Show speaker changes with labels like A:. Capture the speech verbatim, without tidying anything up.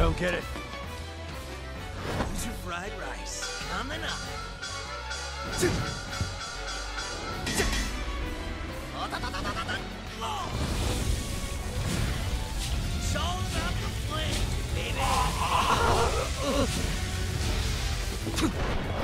A: don't get it.
B: Who's your fried rice? Coming up. It's all about the flame, baby.